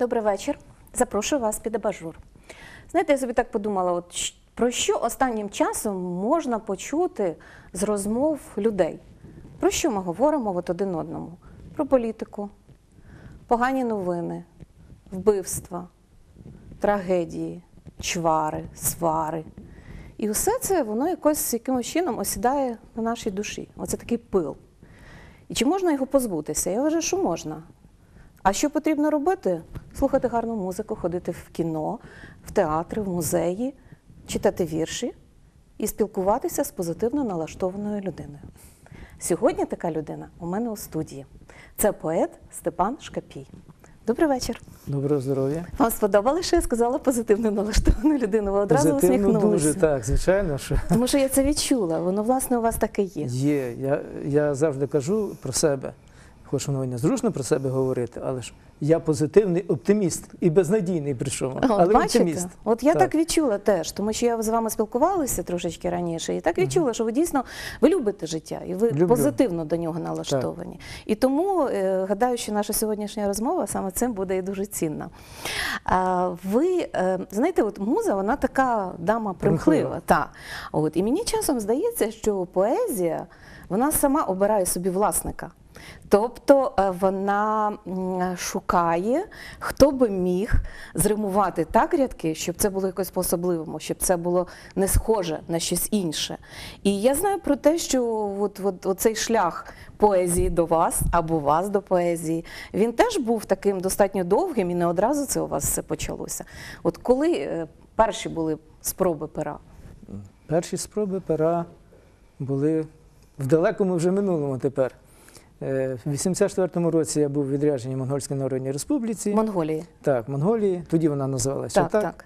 Добрий вечір. Запрошую вас під абажур. Знаєте, я собі так подумала, про що останнім часом можна почути з розмов людей? Про що ми говоримо один одному? Про політику, погані новини, вбивства, трагедії, чвари, свари. І все це, воно якимось чином осідає на нашій душі. Оце такий пил. І чи можна його позбутися? Я вважаю, що можна. А що потрібно робити? Слухати гарну музику, ходити в кіно, в театри, в музеї, читати вірші і спілкуватися з позитивно налаштованою людиною. Сьогодні така людина у мене у студії. Це поет Степан Шкапій. Добрий вечір. Доброго здоров'я. Вам сподобалося, що я сказала позитивно налаштовану людину? Ви одразу усміхнулися. Позитивно дуже, так, звичайно. Що... Тому що я це відчула, воно, власне, у вас таке є. Є. Я завжди кажу про себе. Хоч воно незручно про себе говорити, але ж я позитивний оптиміст і безнадійний прийшов, але оптиміст. От я так відчула теж, тому що я з вами спілкувалася трошечки раніше, і так відчула, що ви дійсно любите життя, і ви позитивно до нього налаштовані. Так. І тому, гадаю, що наша сьогоднішня розмова саме цим буде і дуже цінна. Ви, знаєте, от муза, вона така дама примхлива. І мені часом здається, що поезія, вона сама обирає собі власника. Тобто вона шукає, хто би міг зримувати так рядки, щоб це було якось по-особливому, щоб це було не схоже на щось інше. І я знаю про те, що оцей шлях поезії до вас, або вас до поезії, він теж був таким достатньо довгим, і не одразу це у вас все почалося. От коли перші були спроби пера? Перші спроби пера були в далекому вже минулому тепер. В 84-му році я був відряджений в Монгольській Народній Республіці. Монголії. Так, Монголії. Тоді вона називалася так.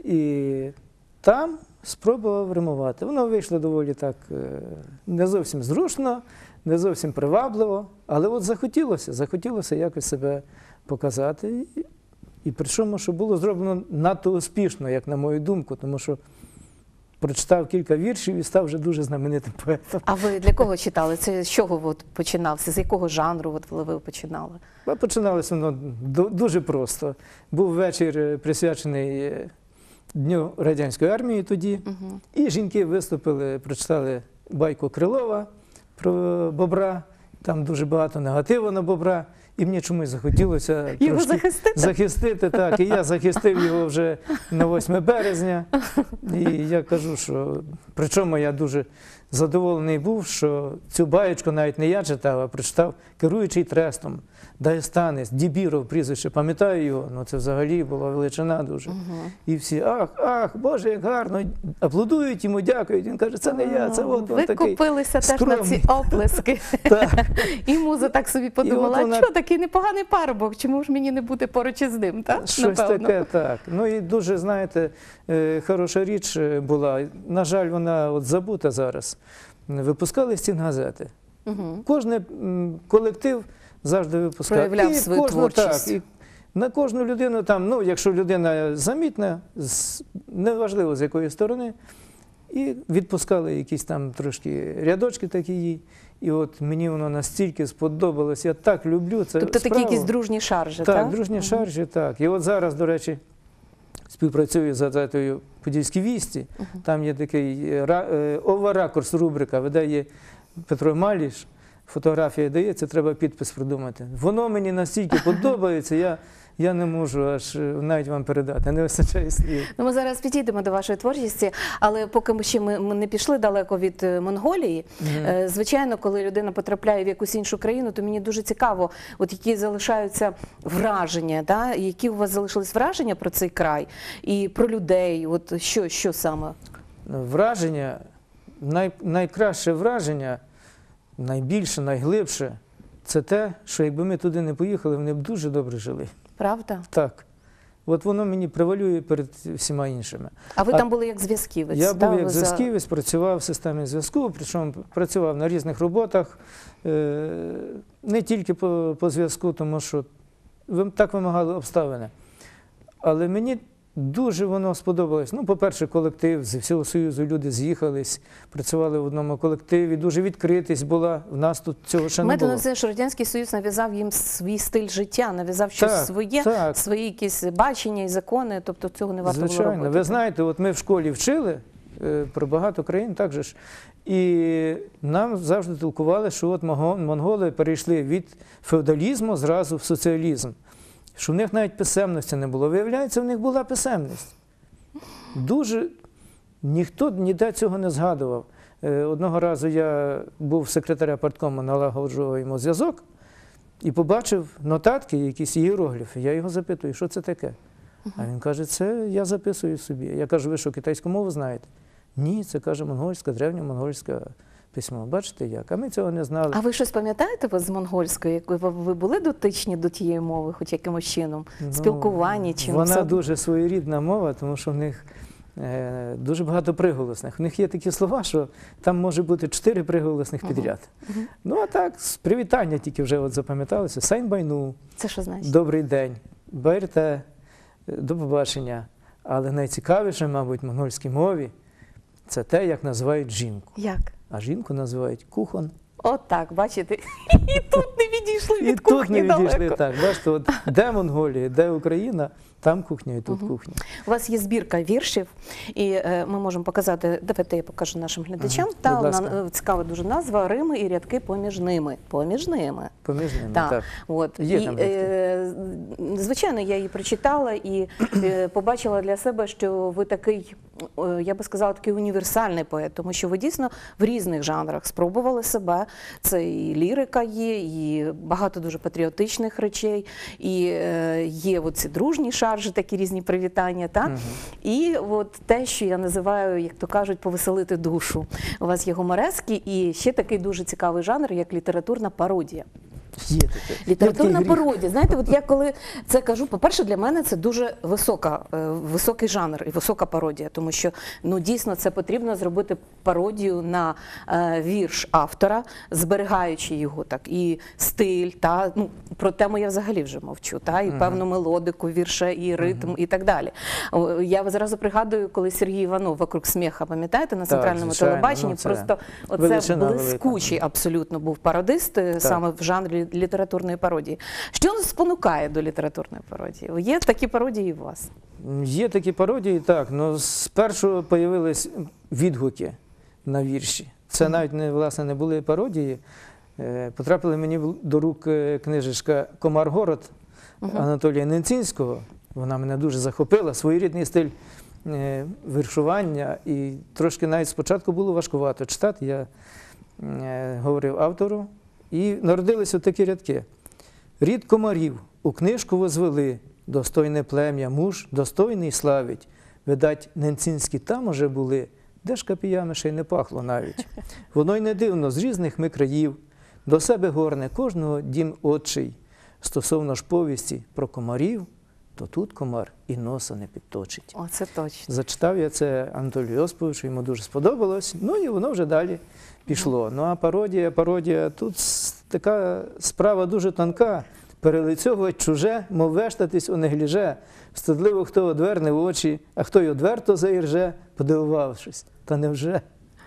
І там спробував римувати. Воно вийшло доволі так не зовсім зручно, не зовсім привабливо, але от захотілося якось себе показати. І причому, що було зроблено надто успішно, як на мою думку, тому що прочитав кілька віршів і став вже дуже знаменитим поетом. А ви для кого читали? Це з чого починався? З якого жанру ви починали? Починалося воно дуже просто. Був вечір присвячений Дню Радянської армії тоді, і жінки виступили, прочитали байку Крилова про бобра, там дуже багато негативу на бобра. І мені чомусь захотілося його захистити. Так, і я захистив його вже на 8 березня. І я кажу, що причому я дуже задоволений був, що цю баєчку навіть не я читав, а прочитав керуючий трестом, дагестанець, Дібіров прізвище, пам'ятаю його, ну це взагалі була величина дуже. І всі, ах, Боже, як гарно, аплодують йому, дякують. Він каже, це не я, це от він такий. Ви купилися теж на ці оплески. І муза так собі подумала, а що такий непоганий парубок, чому ж мені не бути поруч із ним, так? Щось таке, так. Ну і дуже, знаєте, хороша річ була. На жаль, вона от забута зараз. Випускали стінгазети. Кожен колектив завжди випускав. Проявляв свою творчість. Так, і на кожну людину там, ну, якщо людина замітна, неважливо з якої сторони, і відпускали якісь там трошки рядочки такі їй. І от мені воно настільки сподобалось, я так люблю це. Тобто такі якісь дружні шаржі, так? Так, дружні шаржі, так. І от зараз, до речі, співпрацюю з газетою «Подільські вісті». Там є такий ова-ракурс рубрика, видає Петро Маліш, фотографія дається, треба підпис придумати. Воно мені настільки подобається, я не можу аж навіть вам передати, не вистачає слів. Ну, ми зараз підійдемо до вашої творчості, але поки ми не пішли далеко від Монголії, звичайно, коли людина потрапляє в якусь іншу країну, то мені дуже цікаво, от які залишаються враження, да? Які у вас залишились враження про цей край і про людей, от що саме? Враження, найкраще враження, найбільше, найглибше, це те, що якби ми туди не поїхали, вони б дуже добре жили. Правда? Так. От воно мені превалює перед всіма іншими. А ви там були як зв'язківець? Я був як зв'язківець, працював в системі зв'язку, причому працював на різних роботах, не тільки по зв'язку, тому що так вимагали обставини. Але мені дуже воно сподобалось. Ну, по-перше, колектив, з всього Союзу люди з'їхались, працювали в одному колективі, дуже відкритість була, в нас тут цього ще не Маєте було. на це, що Радянський Союз нав'язав їм свій стиль життя, нав'язав щось своє, свої якісь бачення і закони, тобто цього не варто було робити. Ви знаєте, от ми в школі вчили про багато країн, так же ж, і нам завжди толкували, що от монголи перейшли від феодалізму зразу в соціалізм. Що в них навіть писемності не було. Виявляється, в них була писемність. Дуже ніхто ніде цього не згадував. Одного разу я був секретаря парткому, налагоджував йому зв'язок і побачив нотатки, якісь ієрогліфи. Я його запитую, що це таке? А він каже, це я записую собі. Я кажу, ви що, китайську мову знаєте? Ні, це, каже, монгольська, древньомонгольська письмо. Бачите як? А ми цього не знали. А ви щось пам'ятаєте з монгольської? Як ви були дотичні до тієї мови, хоч якимось чином? Спілкування чимось? Вона дуже своєрідна мова, тому що в них дуже багато приголосних. В них є такі слова, що там може бути 4 приголосних підряд. Ну, а так, з привітання тільки вже от запам'яталося. Сайн байну. Це що значить? Добрий день. Байрте, до побачення. Але найцікавіше, мабуть, в монгольській мові – це те, як називають жінку. Як? А жінку називають кухон. От так, бачите, і тут не відійшли від кухні далеко. І тут не відійшли, так. Бачите, от де Монголія, де Україна, там кухня і тут кухня. У вас є збірка віршів, і ми можемо показати, давайте я покажу нашим глядачам. Та вона цікава дуже назва «Рими і рядки поміж ними». Поміж ними. Поміж ними, так. От. Є там рядки. Звичайно, я її прочитала і побачила для себе, що ви такий, я би сказала, такий універсальний поет, тому що ви дійсно в різних жанрах спробували себе. Це і лірика є, і багато дуже патріотичних речей, і є оці дружні шаржі, такі різні привітання, так? І от те, що я називаю, як то кажуть, повеселити душу. У вас є гуморески і ще такий дуже цікавий жанр, як літературна пародія. Є таке. Літературна пародія. Знаєте, от я коли це кажу, по-перше, для мене це дуже високий жанр і висока пародія, тому що, ну, дійсно, це потрібно зробити пародію на вірш автора, зберігаючи його так, і стиль, та, ну, про тему я взагалі вже мовчу, та, і певну мелодику вірша, і ритм, і так далі. Я зразу пригадую, коли Сергій Іванов «Вокруг сміха», пам'ятаєте, на центральному телебаченні, просто оце блискучий абсолютно був пародист, саме в жанрі літературної пародії. Що нас спонукає до літературної пародії? Є такі пародії у вас? Є такі пародії, так. Ну, спершу з'явились відгуки на вірші. Це навіть, власне, не були пародії. Потрапили мені до рук книжечка «Комар-город» Анатолія Ненцінського. Вона мене дуже захопила. Своєрідний стиль віршування. І трошки навіть спочатку було важкувато читати. Я говорив автору. І народилися такі рядки. «Рід комарів у книжку возвели, достойне плем'я, муж достойний славить. Видать, ненцінські там уже були, де ж капіями ще й не пахло навіть. Воно й не дивно, з різних ми країв, до себе горне кожного дім отчий. Стосовно ж повісті про комарів, то тут комар і носа не підточить». О, це точно. Зачитав я це Анатолію Йосиповичу, йому дуже сподобалось, ну і воно вже далі пішло. Ну а пародія, тут така справа дуже тонка. Перелицьовувати чуже, мов вештатись у негліже. Стидливо хто одверне в очі, а хто й одверто заірже, подивувавшись. Та невже?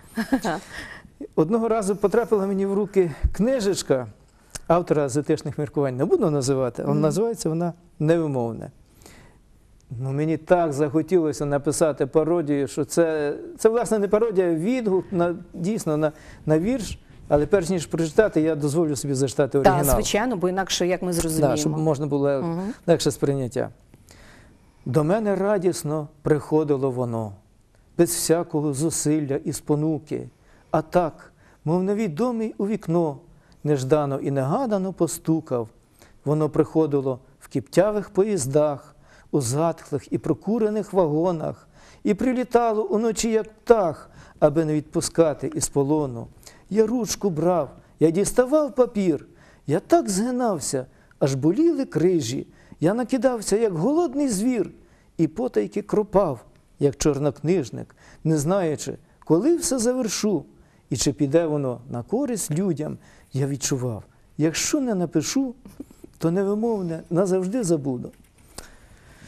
Одного разу потрапила мені в руки книжечка автора «З етичних міркувань». Не буду називати, але називається вона «Невимовне». Ну, мені так захотілося написати пародію, що це власне, не пародія, а відгук дійсно на вірш. Але перш ніж прочитати, я дозволю собі зачитати оригінал. Так, звичайно, бо інакше, як ми зрозуміємо. Так, щоб можна було легше сприйняття. «До мене радісно приходило воно, без всякого зусилля і спонуки, а так, мов невідомий у вікно, неждано і негадано постукав. Воно приходило в кіптявих поїздах, у затхлих і прокурених вагонах, і прилітало уночі, як птах, аби не відпускати із полону. Я ручку брав, я діставав папір, я так згинався, аж боліли крижі. Я накидався, як голодний звір, і потайки кропав, як чорнокнижник, не знаючи, коли все завершу, і чи піде воно на користь людям, я відчував. Якщо не напишу, то невимовне назавжди забуду».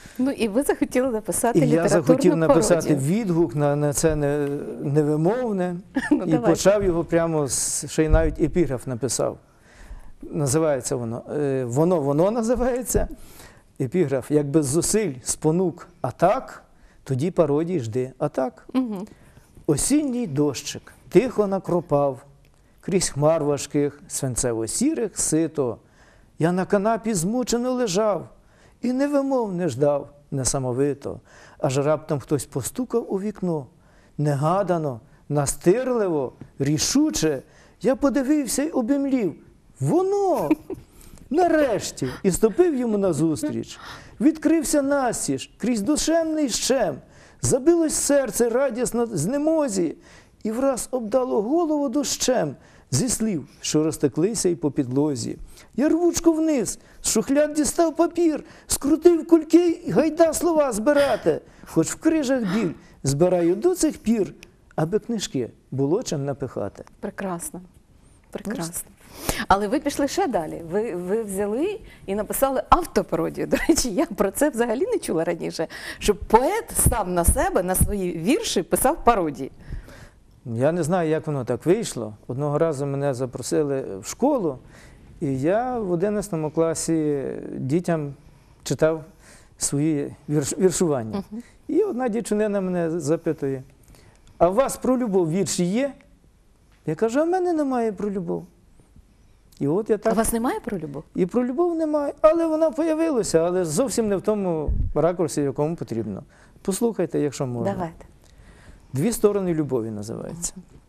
Ну і ви захотіли написати І я літературну захотів написати пародію. відгук на це невимовне, Ну, і давайте. почав його прямо, ще й навіть епіграф написав. Називається воно, воно називається, епіграф, як без зусиль спонук, а так, тоді пародій жди, а так. Угу. Осінній дощик тихо накропав, крізь хмар важких, свинцево-сірих сито. Я на канапі змучено лежав і невимов не ждав, несамовито. Аж раптом хтось постукав у вікно. Негадано, настирливо, рішуче. Я подивився й обімлів. Воно! Нарешті! І ступив йому назустріч. Відкрився настіж, крізь душевний щем. Забилось серце радісно знемозі, і враз обдало голову дощем зі слів, що розтеклися й по підлозі. Я рвучко вниз, з шухляд дістав папір, скрутив кульки й гайда слова збирати. Хоч в крижах біль збираю до цих пір, аби книжки було чим напихати. Прекрасно. Прекрасно. Але ви пішли ще далі. Ви взяли і написали автопародію. До речі, я про це взагалі не чула раніше, щоб поет сам на себе, на свої вірші писав пародії. Я не знаю, як воно так вийшло. Одного разу мене запросили в школу, і я в 11 класі дітям читав свої віршування. І одна дівчинина мене запитує: а у вас про любов вірші є? Я кажу, а в мене немає про любов. І от я так... А у вас немає про любов? І про любов немає, але вона появилася, але зовсім не в тому ракурсі, в якому потрібно. Послухайте, якщо можна. Давайте. «Дві сторони любові» називається.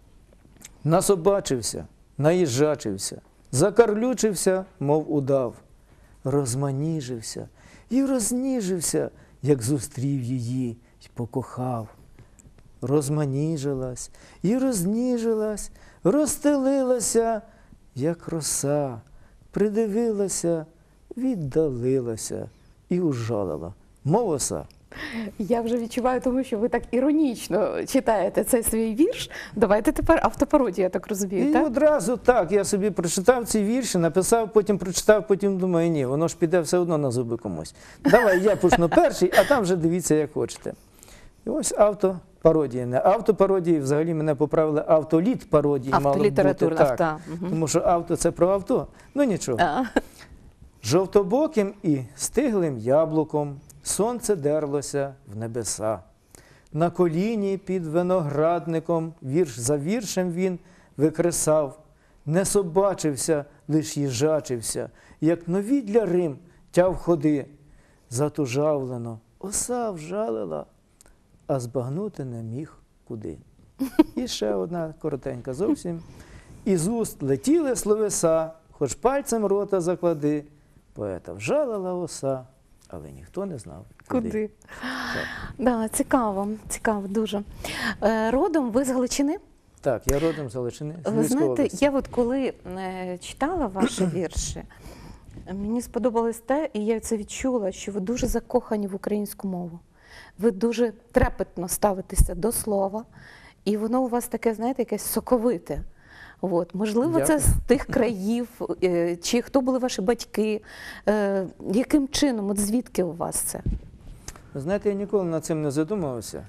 Насобачився, наїжджачився, закарлючився, мов удав, розманіжився і розніжився, як зустрів її й покохав. Розманіжилась і розніжилась, розстелилася, як роса, придивилася, віддалилася і ужалила, мов оса. Я вже відчуваю, тому що ви так іронічно читаєте цей свій вірш. Давайте тепер автопародію, я так розумію, І так? одразу так, я собі прочитав ці вірші, написав, потім прочитав, потім думаю, ні, воно ж піде все одно на зуби комусь. Давай я почну перший, а там вже дивіться, як хочете. І ось автопародія. Не автопародії, взагалі мене поправили автоліт пародії. Автолітературна, мало б бути, так. Угу. Тому що авто – це про авто. Ну нічого. Жовтобоким і стиглим яблуком сонце дерлося в небеса. На коліні під виноградником вірш за віршем він викресав. Не собачився, лиш їжачився, як нові для Рим тяв ходи. Затужавлено оса вжалила, а збагнути не міг куди. І ще одна коротенька зовсім. Із уст летіли словеса, хоч пальцем рота заклади. Поета вжалила оса, але ніхто не знав, куди. Да, цікаво, цікаво дуже. Родом ви з Галичини? Так, я родом з Галичини, з Ви Львівської знаєте, області. я от коли читала ваші вірші, мені сподобалось те, і я це відчула, що ви дуже закохані в українську мову. Ви дуже трепетно ставитеся до слова, і воно у вас таке, знаєте, якесь соковите. От. Можливо, Дякую. це з тих країв, чи хто були ваші батьки, яким чином, от звідки у вас це? Ви знаєте, я ніколи над цим не задумувався.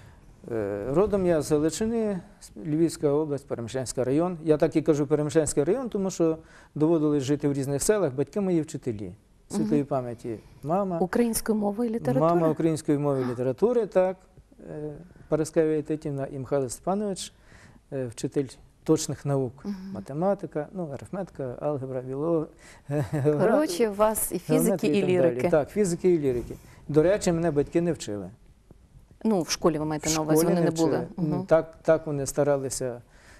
Родом я з Галичини, Львівська область, Перемишлянський район. Я так і кажу Перемишлянський район, тому що доводилось жити в різних селах. Батьки мої вчителі. Святої пам'яті мама. Української мови і літератури? Мама української мови і літератури, так. Параскевія Тетівна і Михайло Степанович, вчитель точних наук. Математика, ну, арифметика, алгебра, біологія. Коротше, у вас і фізики, і лірики. Так, фізики і лірики. До речі, мене батьки не вчили. Ну, в школі ви маєте на В увазі, школі вони не вчили. були. Угу. Так вони старалися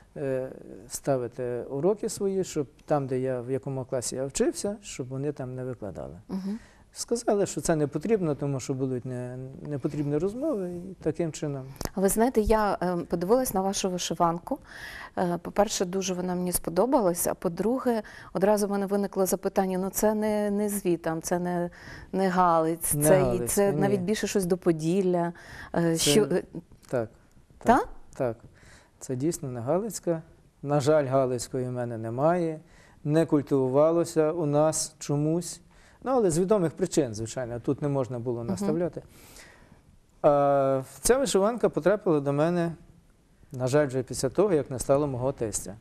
ставити уроки свої, щоб там, де я, в якому класі я вчився, щоб вони там не викладали. Угу. Сказали, що це не потрібно, тому що будуть непотрібні розмови, і таким чином. Ви знаєте, я подивилась на вашу вишиванку. По-перше, дуже вона мені сподобалась, а по-друге, одразу в мене виникло запитання, ну це не звітам, це не Галиць, це ні. навіть більше щось до Поділля. Так. Це дійсно не Галицька. На жаль, Галицької в мене немає. Не культивувалося у нас чомусь. Ну, але з відомих причин, звичайно, тут не можна було наставляти. А ця вишиванка потрапила до мене, на жаль, вже після того, як не стало мого тестя.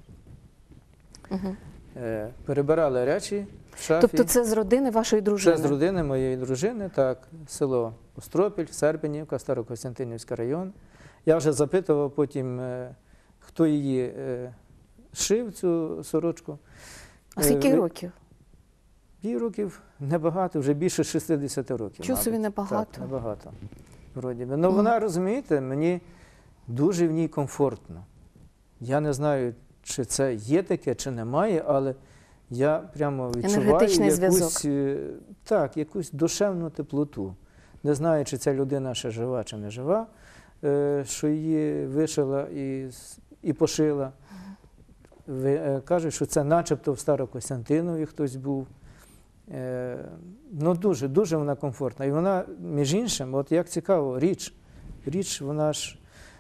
Перебирали речі в шафі. Тобто це з родини вашої дружини? Це з родини моєї дружини, так, село Остропіль, Сербенівка, Старокостянтинівський район. Я вже запитував потім, хто її шив, цю сорочку. А скільки років? Їй років небагато, вже більше 60 років. Чого собі небагато? Так, небагато. Вроді би. Ну, вона, розумієте, мені дуже в ній комфортно. Я не знаю, чи це є таке, чи немає, але я прямо відчуваю якусь душевну теплоту. Не знаю, чи ця людина ще жива, чи не жива, що її вишила і пошила. Кажуть, що це начебто в Старокостянтинові хтось був. Ну, дуже вона комфортна. І вона, між іншим, от як цікаво, річ, вона ж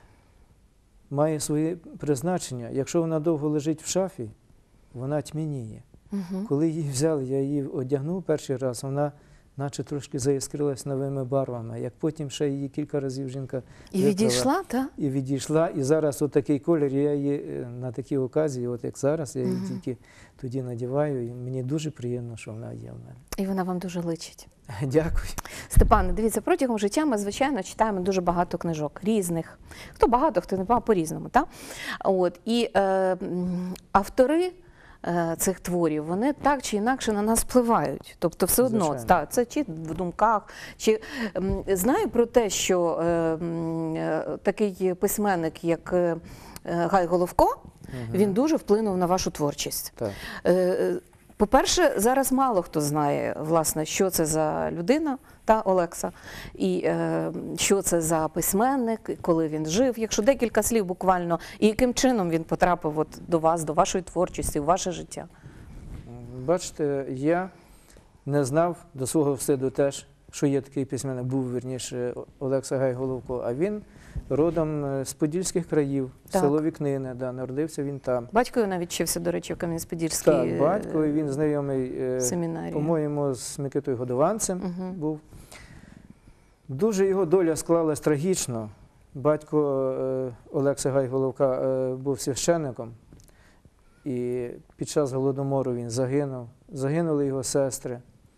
має своє призначення. Якщо вона довго лежить в шафі, вона тьмяніє. Коли її взяли, я її одягнув перший раз, вона наче трошки заіскрилась новими барвами. Як потім ще її кілька разів жінка і відійшла, так? І відійшла. І зараз отакий колір, я її на такій оказії, от як зараз, я її тільки тоді надіваю. І мені дуже приємно, що вона є в мене. І вона вам дуже личить. Дякую. Степане, дивіться, протягом життя ми, звичайно, читаємо дуже багато книжок різних. Хто багато, хто не багато, по-різному. Так? От. І автори цих творів, вони так чи інакше на нас впливають. Тобто все одно, це чи в думках, чи... Знаю про те, що такий письменник, як Гай Головко, він дуже вплинув на вашу творчість. Так. По-перше, зараз мало хто знає, власне, що це за людина, та Олекса, і що це за письменник, коли він жив, якщо декілька слів буквально, і яким чином він потрапив от до вас, до вашої творчості, в ваше життя. Бачите, я не знав до свого встиду теж, що є такий письменник, був, вірніше, Олекса Гай Головко, а він родом з Подільських країв, село Вікнине, народився він там. Батько його навіть вчився, до речі, в Кам'янець-Подільській Так, батько, і він знайомий, по-моєму, з Микитою Годованцем був. Дуже його доля склалась трагічно. Батько Олекса Гай Головка був священником, і під час Голодомору він загинув. Загинули його сестри.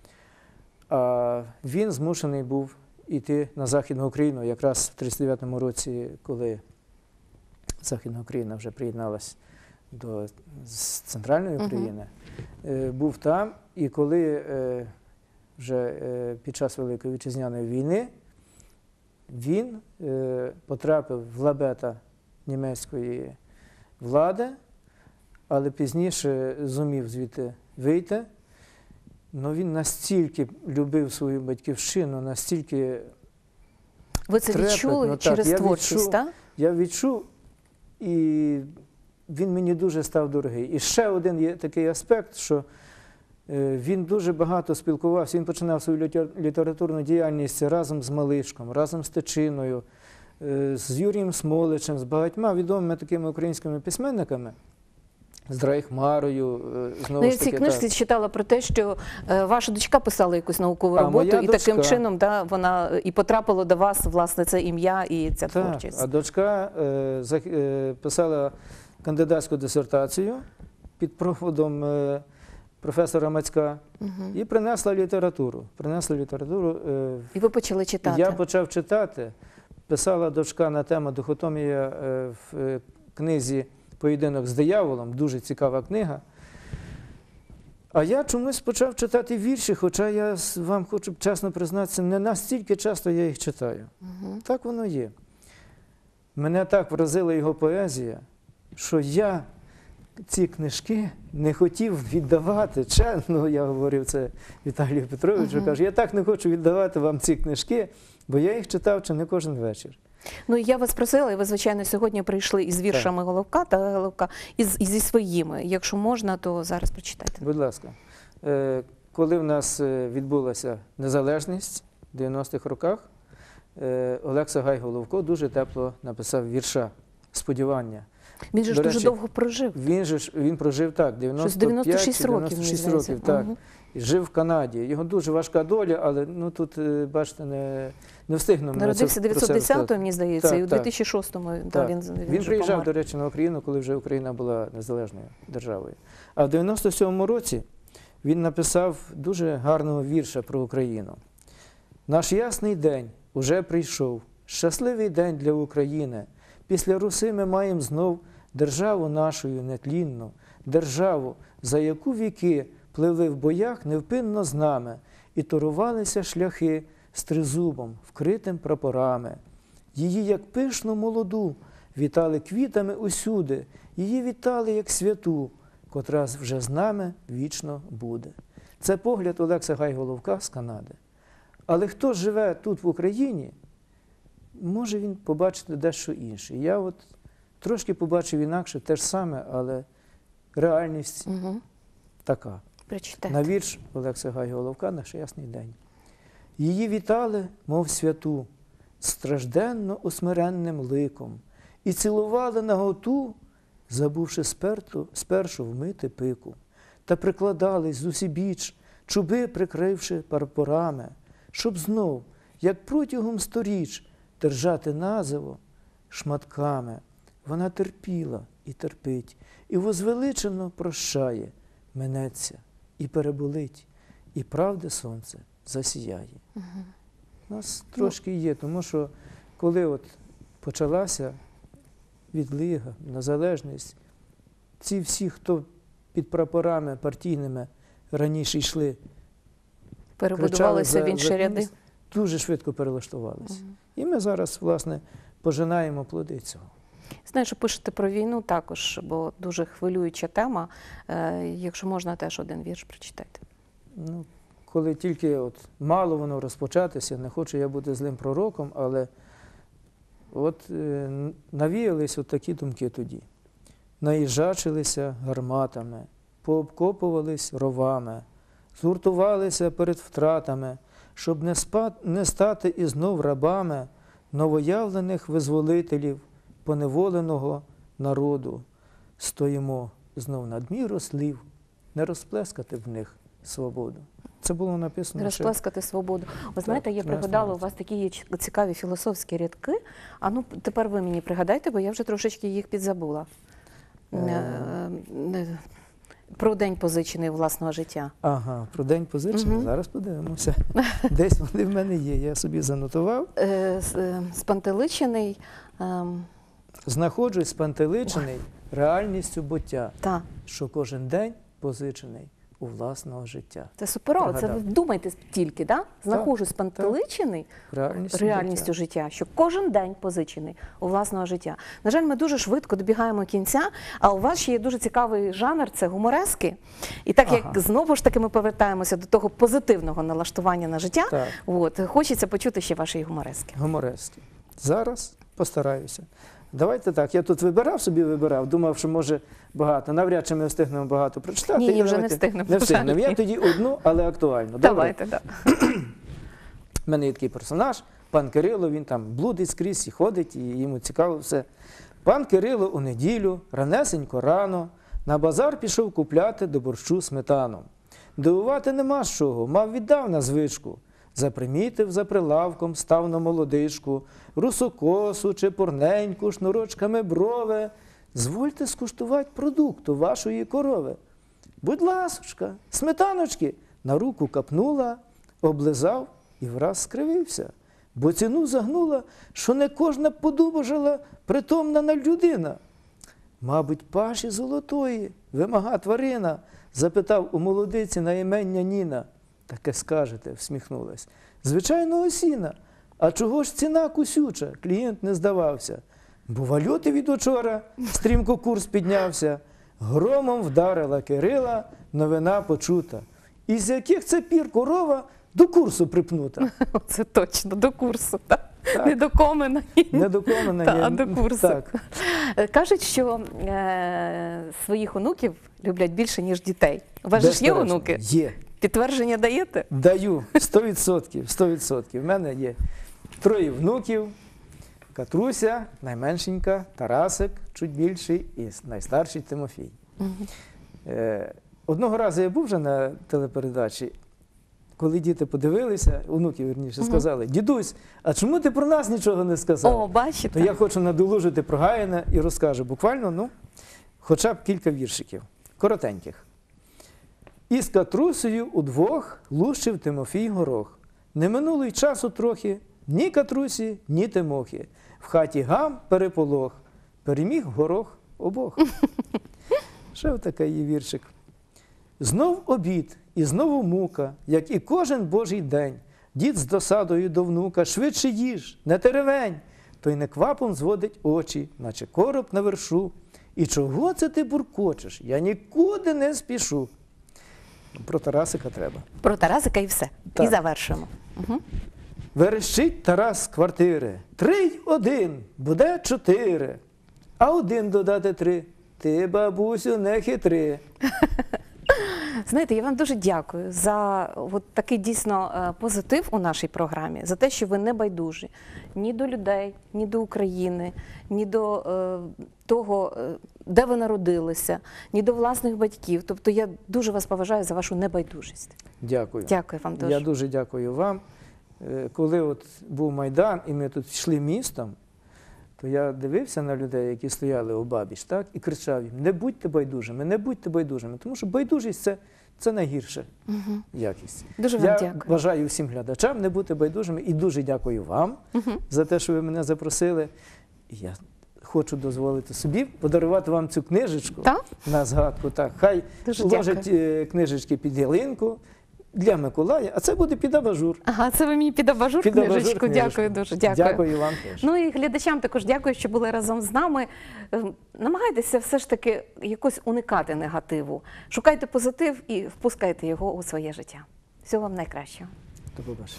А він змушений був йти на Західну Україну, якраз в 1939 році, коли Західна Україна вже приєдналась до Центральної України, був там, і коли вже під час Великої Вітчизняної війни він потрапив в лабета німецької влади, але пізніше зумів звідти вийти. Ну, він настільки любив свою батьківщину, настільки ви це відчули через творчість, так? Я відчув, і він мені дуже став дорогий. І ще один є такий аспект, що він дуже багато спілкувався, він починав свою літературну діяльність разом з Малишком, разом з Тичиною, з Юрієм Смоличем, з багатьма відомими такими українськими письменниками. З Драйхмарою, знову ж таки. Я в цій книжці читала про те, що ваша дочка писала якусь наукову роботу, і таким чином вона і потрапила до вас, власне, це ім'я і ця творчість. А дочка писала кандидатську дисертацію під проводом професора Мацька і принесла літературу. І ви почали читати? Я почав читати. Писала дочка на тему дихотомія в книзі «Поєдинок з дияволом», дуже цікава книга. А я чомусь почав читати вірші, хоча я вам хочу чесно признатися, не настільки часто я їх читаю. Так воно є. Мене так вразила його поезія, що я ці книжки не хотів віддавати. Чесно, я говорив це Віталію Петровичу, кажу, я так не хочу віддавати вам ці книжки, бо я їх читав чи не кожен вечір. Ну, я вас просила, і ви, звичайно, сьогодні прийшли із віршами Головка та Головка, і зі своїми. Якщо можна, то зараз прочитайте. Будь ласка. Коли в нас відбулася незалежність в 90-х роках, Олекса Гай Головко дуже тепло написав вірша «Сподівання». Він же ж дуже довго прожив. Він прожив, так, 96 років. Так. і жив в Канаді. Його дуже важка доля, але ну, тут, бачите, не встигнув. Народився 910-го, мені здається, так, і у 2006-му він приїжджав, помер. до речі, на Україну, коли вже Україна була незалежною державою. А в 97-му році він написав дуже гарного вірша про Україну. «Наш ясний день уже прийшов, щасливий день для України. Після Руси ми маємо знов державу нашою нетлінну, державу, за яку віки пливли в боях невпинно з нами і торувалися шляхи з тризубом, вкритим прапорами. Її, як пишну молоду, вітали квітами усюди, її вітали, як святу, котра вже з нами вічно буде». Це погляд Олекса Гай-Головка з Канади. Але хто живе тут в Україні, може він побачити дещо інше. Я от трошки побачив інакше, те ж саме, але реальність така. Прочитайте. На вірш Олекса Гай-Головка «Наш ясний день». Її вітали, мов святу, стражденно усмиренним ликом, і цілували наготу, забувши спершу вмити пику, та прикладались зусібіч, чуби прикривши прапорами, щоб знов, як протягом сторіч, держати називо шматками. Вона терпіла і терпить, і возвеличено прощає, минеться і переболить, і правди сонце засіяє. У нас трошки є, тому що коли от почалася відлига, незалежність, ці всі, хто під прапорами партійними раніше йшли, перебудувалися в інші ряди. Дуже швидко перелаштувалися. І ми зараз, власне, пожинаємо плоди цього. Знаю, що пишете про війну також, бо дуже хвилююча тема. Якщо можна, теж один вірш прочитайте. Ну, коли тільки от мало воно розпочатися, не хочу я бути злим пророком, але от навіялись от такі думки тоді. Наїжачилися гарматами, пообкопувались ровами, згуртувалися перед втратами, щоб не стати і знов рабами новоявлених визволителів поневоленого народу. Стоїмо знов надміру слів, не розплескати в них свободу. Це було написано. Розплескати свободу. Ви знаєте, я пригадала, у вас такі є цікаві філософські рядки. А ну, тепер ви мені пригадайте, бо я вже трошечки їх підзабула. Про день позичений власного життя. Ага, про день позичений. Зараз подивимося. Десь вони в мене є, я собі занотував. Спантеличений. Знаходжусь спантеличений реальністю буття, Так. що кожен день позичений у власного життя. Це суперово, це ви вдумайтесь тільки, да? Знаходжусь спантеличений реальністю життя, що кожен день позичений у власного життя. На жаль, ми дуже швидко добігаємо кінця, а у вас ще є дуже цікавий жанр – це гуморески. І так як знову ж таки ми повертаємося до того позитивного налаштування на життя, от, хочеться почути ще ваші гуморески. Гуморески. Зараз постараюся. Давайте так, я тут вибирав, думав, що може багато, навряд чи ми встигнемо багато прочитати. Ні, вже не встигнемо. Не встигнемо. Я тоді одну, але актуальну. Давайте, так. У мене є такий персонаж, пан Кирило, він там блудить скрізь і ходить, і йому цікаво все. Пан Кирило у неділю, ранесенько рано, на базар пішов купляти до борщу сметану. Дивувати нема з чого, мав віддавна звичку. Запримітив за прилавком ставну молодишку, русокосу, чепурненьку, шнурочками брови. Звольте скуштувати продукту вашої корови. Будь ласочка, сметаночки, на руку капнула, облизав і враз скривився. Бо ціну загнула, що не кожна подубожила притомна людина. Мабуть, паші золотої, вимага тварина, запитав у молодиці на імення Ніна. Таке скажете, всміхнулась. Звичайно, осіна. А чого ж ціна кусюча? Клієнт не здавався. Бо валюти від учора, стрімко курс піднявся. Громом вдарила Кирила, новина почута. Із яких це пір корова до курсу припнута? Це точно, до курсу, так? Не до комена. Не до комена, а до курсу. Так. Кажуть, що своїх онуків люблять більше, ніж дітей. У вас ж є онуки? Є. Підтвердження даєте? Даю, 100%, 100%. В мене є 3 внуків, Катруся, найменшенька, Тарасик, чуть більший, і найстарший Тимофій. одного разу я був вже на телепередачі, коли діти подивилися, онуки, вірніше, сказали: дідусь, а чому ти про нас нічого не сказав? О, бачите. То я хочу надолужити про Гаїна і розкажу буквально, хоча б кілька віршиків, коротеньких. «Із Катрусею удвох лущив Тимофій горох. Не минуло й часу трохи, ні Катрусі, ні Тимохи. В хаті гам переполох, переміг горох обох». Ще отакий є віршик. «Знов обід і знову мука, як і кожен божий день. Дід з досадою до внука: швидше їж, не теревень. Той неквапом зводить очі, наче короб на вершу. І чого це ти буркочеш? Я нікуди не спішу». Про Тарасика треба. Про Тарасика і все. Так. І завершимо. Угу. Верещить Тарас з квартири: 3 й 1, буде 4. А 1 додати 3. Ти, бабусю, не хитри. Знаєте, я вам дуже дякую за от такий дійсно позитив у нашій програмі, за те, що ви не байдужі ні до людей, ні до України, ні до того, де ви народилися, ні до власних батьків. Тобто я дуже вас поважаю за вашу небайдужість. Дякую. Дякую вам дуже. Я дуже дякую вам. Коли от був Майдан, і ми тут йшли містом, то я дивився на людей, які стояли обабіч, так, і кричав їм: не будьте байдужими, не будьте байдужими, тому що байдужість – це найгірша якість. Дуже вам дякую. Я бажаю всім глядачам не бути байдужими і дуже дякую вам за те, що ви мене запросили. І я хочу дозволити собі подарувати вам цю книжечку на згадку. Так, хай дуже ложать книжечки під ялинку для Миколая, а це буде під абажур. Ага, це ви мені під абажур книжечку. Дякую дуже. Дякую. Дякую вам теж. Ну і глядачам також дякую, що були разом з нами. Намагайтеся все ж таки якось уникати негативу. Шукайте позитив і впускайте його у своє життя. Всього вам найкращого. До побачення.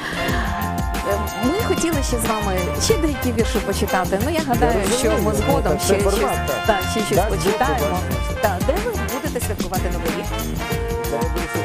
Ми хотіли ще з вами ще деякі вірші почитати. Ну я гадаю, що ми згодом ще щось почитаємо. Де ви будете святкувати Новий рік?